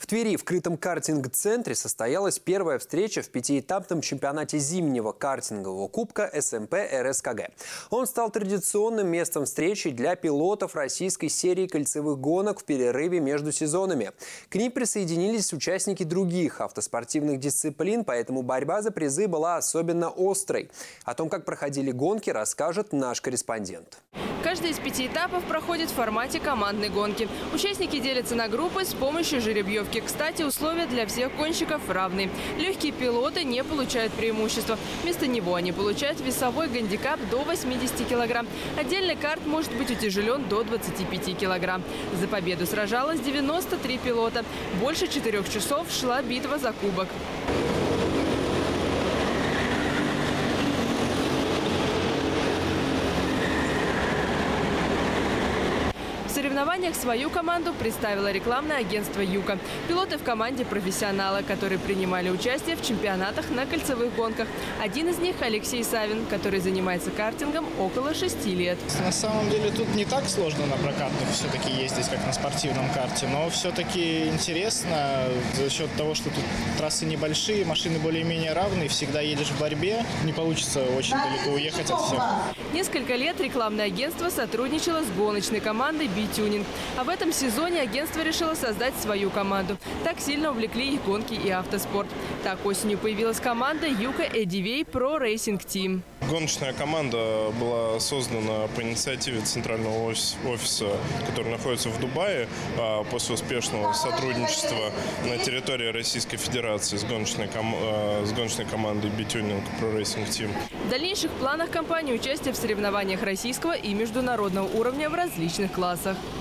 Твери в крытом картинг-центре состоялась первая встреча в пятиэтапном чемпионате зимнего картингового кубка СМП РСКГ. Он стал традиционным местом встречи для пилотов российской серии кольцевых гонок в перерыве между сезонами. К ним присоединились участники других автоспортивных дисциплин, поэтому борьба за призы была особенно острой. О том, как проходили гонки, расскажет наш корреспондент. Каждый из 5 этапов проходит в формате командной гонки. Участники делятся на группы с помощью жеребьевки. Кстати, условия для всех гонщиков равны. Легкие пилоты не получают преимущества. Вместо него они получают весовой гандикап до 80 килограмм. Отдельный карт может быть утяжелен до 25 килограмм. За победу сражалось 93 пилота. Больше 4 часов шла битва за кубок. В соревнованиях свою команду представило рекламное агентство «Юка». Пилоты в команде профессионалы, которые принимали участие в чемпионатах на кольцевых гонках. Один из них – Алексей Савин, который занимается картингом около 6 лет. На самом деле тут не так сложно на прокатных все-таки ездить, как на спортивном карте. Но все-таки интересно за счет того, что тут трассы небольшие, машины более-менее равные, всегда едешь в борьбе. Не получится очень далеко уехать от всех. Несколько лет рекламное агентство сотрудничало с гоночной командой «Би-тюнинг». А в этом сезоне агентство решило создать свою команду. Так сильно увлекли их гонки и автоспорт. Так осенью появилась команда «Юка Эдивей Про Рейсинг Тим». Гоночная команда была создана по инициативе Центрального офиса, который находится в Дубае, после успешного сотрудничества на территории Российской Федерации с гоночной командой «Би-тюнинг Про Рейсинг Тим». В дальнейших планах компании участие в соревнованиях российского и международного уровня в различных классах.